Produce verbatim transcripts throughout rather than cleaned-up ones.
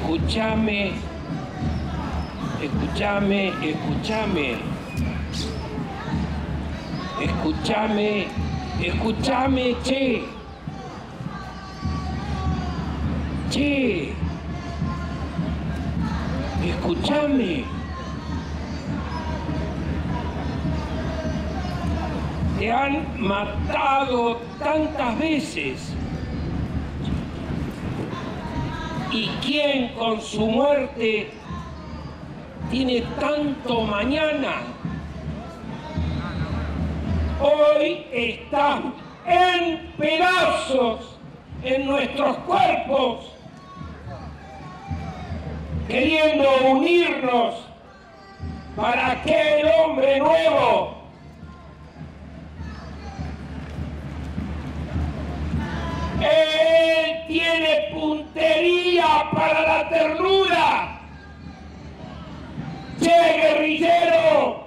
escúchame, escúchame, escúchame, escúchame, escúchame, che, che, escúchame. Te han matado tantas veces. ¿Y quién con su muerte tiene tanto mañana? Hoy está en pedazos en nuestros cuerpos, queriendo unirnos para aquel hombre nuevo. Él tiene puntería para la ternura. Che, guerrillero,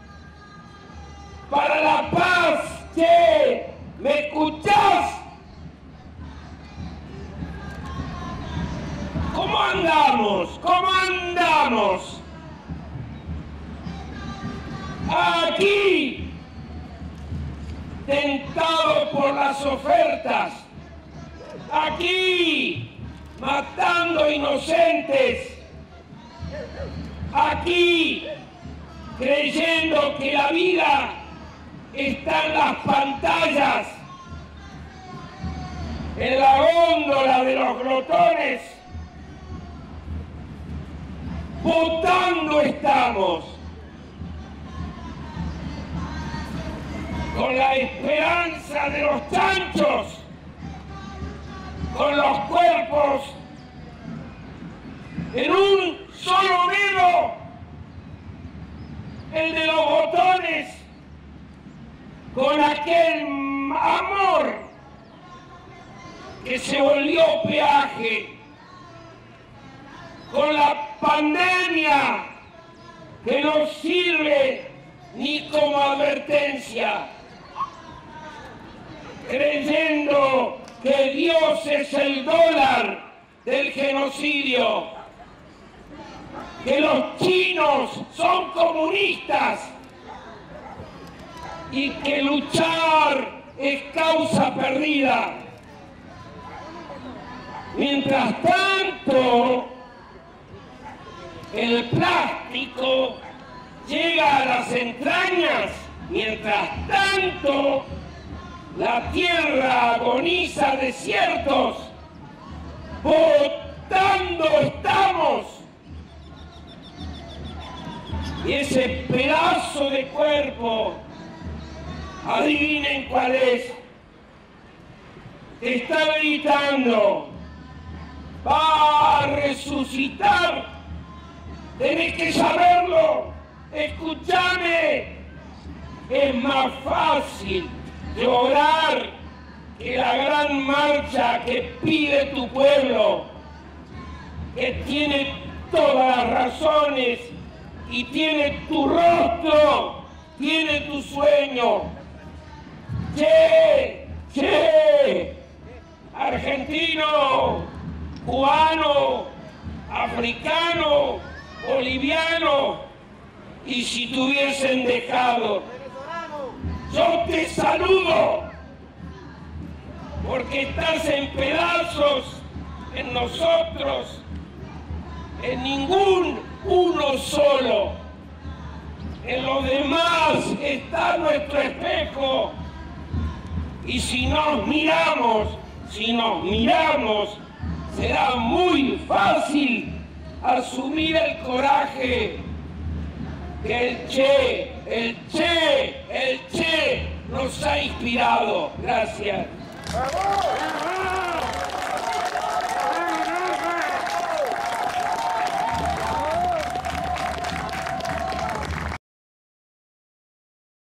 para la paz, che, ¿me escuchás? ¿Cómo andamos? ¿Cómo andamos? Aquí, tentado por las ofertas. Aquí, matando inocentes. Aquí, creyendo que la vida está en las pantallas, en la góndola de los glotones. Votando estamos, con la esperanza de los chanchos, con los cuerpos en un solo dedo, el de los botones, con aquel amor que se volvió peaje, con la pandemia que no sirve ni como advertencia, creyendo que Dios es el dólar del genocidio, que los chinos son comunistas y que luchar es causa perdida. Mientras tanto, el plástico llega a las entrañas. Mientras tanto, la tierra agoniza desiertos. Votando estamos. Y ese pedazo de cuerpo, adivinen cuál es, te está gritando, va a resucitar, tenés que saberlo, escúchame, es más fácil llorar que la gran marcha que pide tu pueblo, que tiene todas las razones y tiene tu rostro, tiene tu sueño. Che, che, argentino, cubano, africano, boliviano, y si te hubiesen dejado, yo te saludo, porque estás en pedazos en nosotros, en ningún uno solo. En los demás está nuestro espejo. Y si nos miramos, si nos miramos, será muy fácil asumir el coraje que el Che, el Che, el Che nos ha inspirado. Gracias. ¡Bravo!